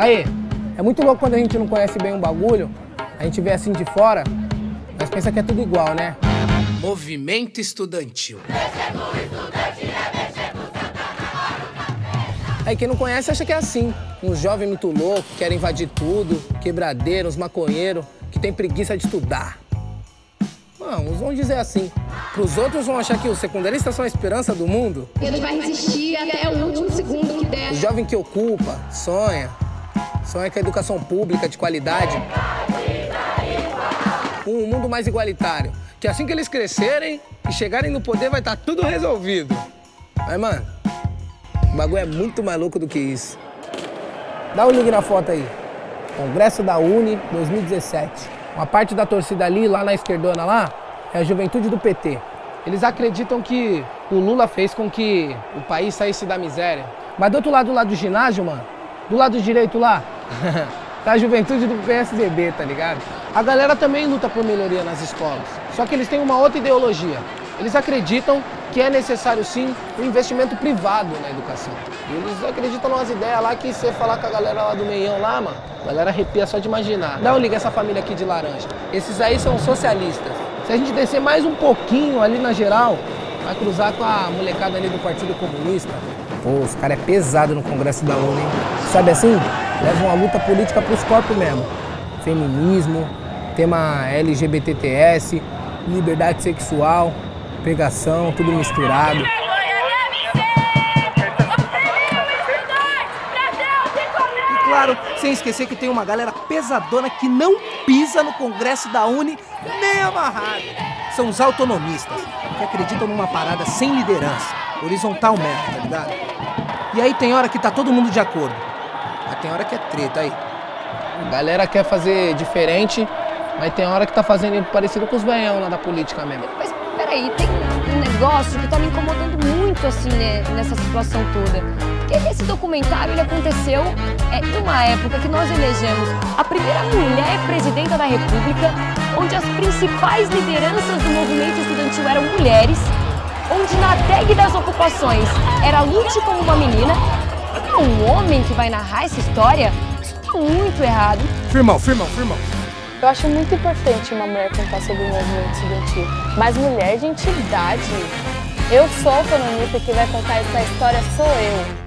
Aí, é muito louco quando a gente não conhece bem um bagulho, a gente vê assim de fora, mas pensa que é tudo igual, né? Movimento estudantil. Aí quem não conhece acha que é assim. Uns jovens muito loucos, querem invadir tudo, quebradeiros, maconheiros, que tem preguiça de estudar. Não, uns vão dizer assim. Pros outros vão achar que os secundaristas são a esperança do mundo. Ele vai resistir até o último segundo que der. O jovem que ocupa, sonha com a educação pública de qualidade. Um mundo mais igualitário. Que assim que eles crescerem e chegarem no poder vai estar tudo resolvido. Mas, mano, o bagulho é muito mais louco do que isso. Dá um link na foto aí. Congresso da Uni 2017. Uma parte da torcida ali, lá na esquerdona lá, é a juventude do PT. Eles acreditam que o Lula fez com que o país saísse da miséria. Mas do outro lado, do ginásio, mano, do lado direito lá, tá a juventude do PSDB, tá ligado? A galera também luta por melhoria nas escolas. Só que eles têm uma outra ideologia. Eles acreditam que é necessário, sim, um investimento privado na educação. E eles acreditam nas ideias lá que você falar com a galera lá do meião lá, mano, a galera arrepia só de imaginar. Dá um liga essa família aqui de laranja. Esses aí são socialistas. Se a gente descer mais um pouquinho ali na geral, vai cruzar com a molecada ali do Partido Comunista. Pô, os caras é pesado no Congresso da ONU, hein? Sabe assim? Levam a luta política pros corpos mesmo. Feminismo, tema LGBTTS, liberdade sexual, pegação, tudo misturado. E claro, sem esquecer que tem uma galera pesadona que não pisa no Congresso da Uni nem amarrado. São os autonomistas, que acreditam numa parada sem liderança, horizontal mesmo, tá ligado? E aí tem hora que tá todo mundo de acordo, mas tem hora que é treta aí. A galera quer fazer diferente, mas tem hora que tá fazendo parecido com os velhão lá da política mesmo. Mas peraí, tem um negócio que tá me incomodando muito assim, né, nessa situação toda. Porque esse documentário ele aconteceu em uma época que nós elegemos a primeira mulher presidenta da República, onde as principais lideranças do movimento estudantil eram mulheres, onde na tag das ocupações era lute como uma menina. É um homem que vai narrar essa história? Isso tá muito errado. Firmão. Eu acho muito importante uma mulher contar sobre o movimento estudantil, mas mulher de entidade. Eu sou autonomista, que vai contar essa história sou eu.